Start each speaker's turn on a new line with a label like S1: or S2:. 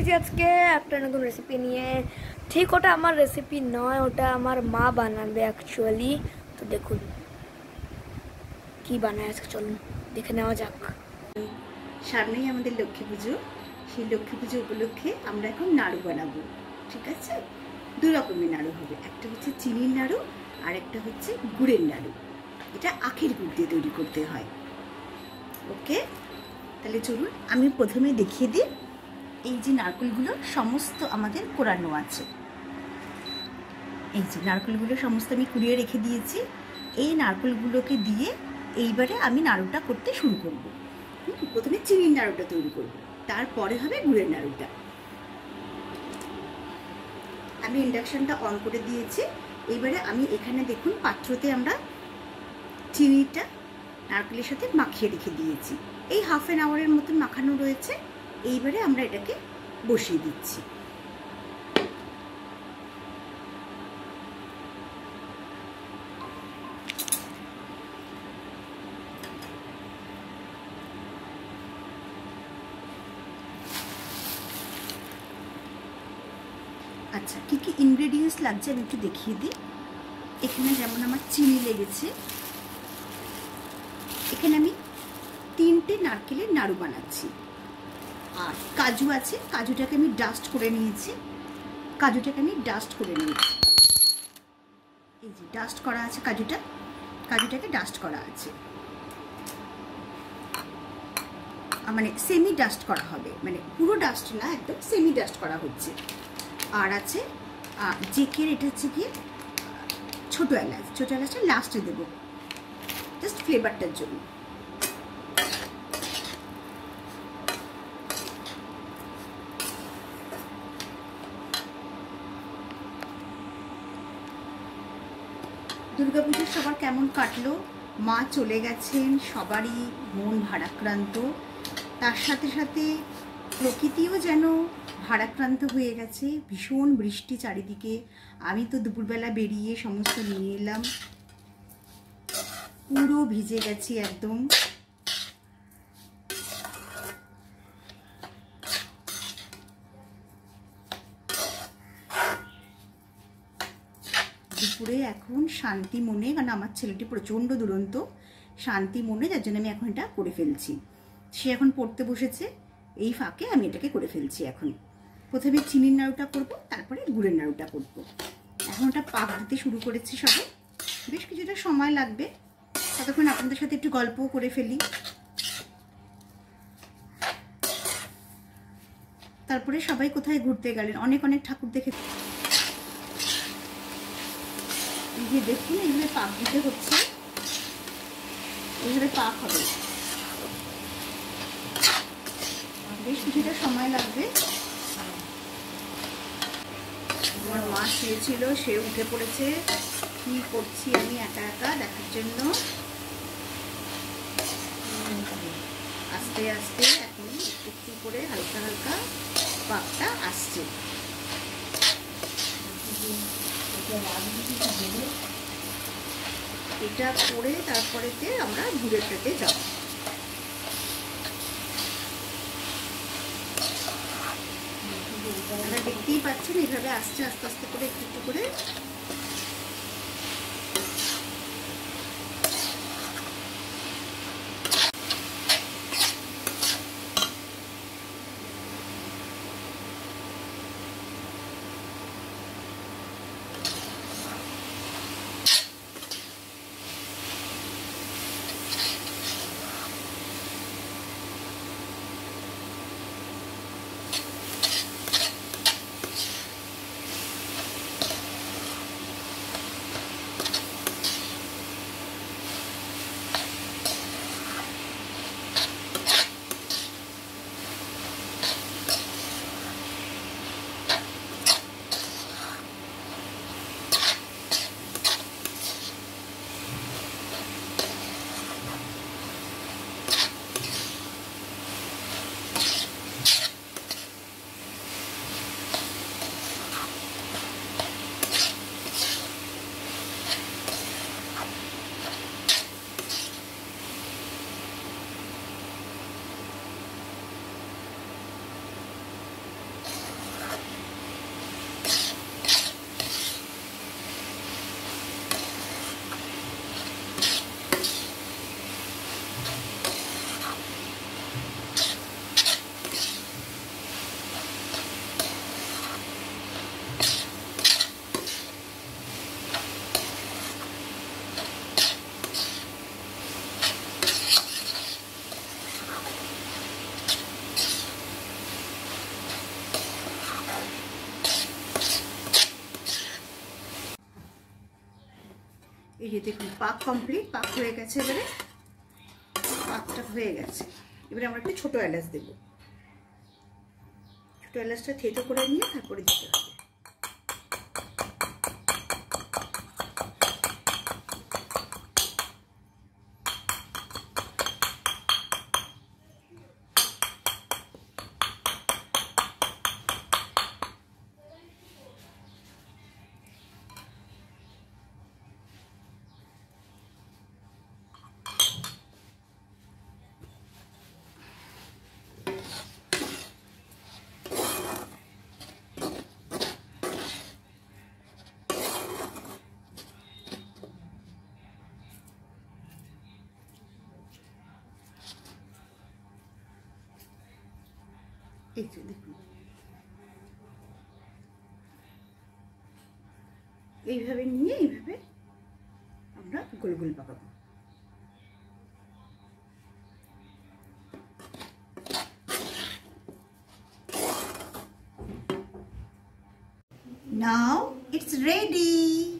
S1: দিয়েছি আজকে একটা নতুন রেসিপি নিয়ে। ঠিক ওটা আমার রেসিপি নয়, ওটা আমার মা বানাবে অ্যাকচুয়ালি। তো দেখুন কি বানায় আজকে, চলুন দেখে নেওয়া যাক।
S2: সামনেই আমাদের লক্ষ্মী পুজো, সেই লক্ষ্মী পুজো উপলক্ষে আমরা এখন নাড়ু বানাবো। ঠিক আছে, দুই রকমের নাড়ু হবে, একটা হচ্ছে চিনির নাড়ু আর একটা হচ্ছে গুড়ের নাড়ু। এটা আখের গুড় দিয়ে তৈরি করতে হয়। ওকে, তাহলে চলুন আমি প্রথমে দেখিয়ে দিই। এই যে নারকেলগুলো সমস্ত আমাদের কোরানো আছে, এই যে নারকেলগুলো সমস্ত আমি কুড়িয়ে রেখে দিয়েছি। এই নারকেলগুলোকে দিয়ে এইবারে আমি নাড়ুটা করতে শুরু করব। প্রথমে চিনির নাড়ুটা তৈরি করব, তারপরে হবে গুড়ের নাড়ুটা। আমি ইন্ডাকশনটা অন করে দিয়েছি। এইবারে আমি এখানে দেখুন পাত্রতে আমরা চিনিটা নারকেলের সাথে মাখিয়ে রেখে দিয়েছি। এই হাফ অ্যান আওয়ারের মতন মাখানো রয়েছে। এইবারে আমরা এটাকে বসিয়ে দিচ্ছি। আচ্ছা, কি কি ইনগ্রেডিয়েন্টস লাগছে আমি একটু দেখিয়ে দিই। এখানে যেমন আমার চিনি লেগেছে, এখানে আমি 3টে নারকেলের নাড়ু বানাচ্ছি। আর কাজু আছে, কাজুটাকে আমি ডাস্ট করে নিয়েছি। এই যে ডাস্ট করা আছে কাজুটাকে ডাস্ট করা আছে, মানে সেমি ডাস্ট করা হবে, মানে পুরো ডাস্ট না, একদম সেমি ডাস্ট করা হচ্ছে। আর আছে জেকের, এটা হচ্ছে গিয়ে ছোটো এলাচটা লাস্টে দেবো, জাস্ট ফ্লেভারটার জন্য। দুর্গাপুজো সবার কেমন কাটলো? মা চলে গেছেন, সবারই মন ভারাক্রান্ত। তার সাথে সাথে প্রকৃতিও যেন ভারাক্রান্ত হয়ে গেছে। ভীষণ বৃষ্টি চারিদিকে। আমি তো দুপুরবেলা বেরিয়ে সমস্ত নিয়ে এলাম, পুরো ভিজে গেছি একদম। দুপুরে এখন শান্তি মনে, কারণ আমার ছেলেটি প্রচণ্ড দুরন্ত, শান্তি মনে, যার জন্য আমি এখন এটা করে ফেলছি। সে এখন পড়তে বসেছে, এই ফাঁকে আমি এটাকে করে ফেলছি। এখন প্রথমে চিনির নাড়ুটা করব, তারপরে গুড়ের নাড়ুটা করব। এখন ওটা পাক দিতে শুরু করেছি সবে, বেশ কিছুটা সময় লাগবে। ততক্ষণ আপনাদের সাথে একটু গল্পও করে ফেলি। তারপরে সবাই কোথায় ঘুরতে গেলেন, অনেক অনেক ঠাকুর দেখে। এই যে দেখুন, এইভাবে পাক দিতে হচ্ছে, এইভাবে পাক হবে, বেশ কিছুটা সময় লাগবে। আমার মা শুয়েছিল, সে উঠে পড়েছে। কি করছি আমি একা একা দেখার জন্য। আস্তে আস্তে এখন একটু করে হালকা হালকা পাকটা আসছে। এটা করে তারপরেতে আমরা গুড়েরটাতে যাব। আপনারা দেখতেই পাচ্ছেন এইভাবে আসছে, আস্তে আস্তে করে একটু একটু করে। এই যে দেখুন পাক কমপ্লিট, পাক হয়ে গেছে। এবারে পাকটা হয়ে গেছে, এবারে আমরা একটু ছোটো এলাচ দেবো। ছোটো এলাচটা থেতো করে নিয়ে তারপরে দিতে হবে। এই যে দেখুন এইভাবে নিয়ে এইভাবে আমরা গোল গোল পাকাবো। Now it's ready.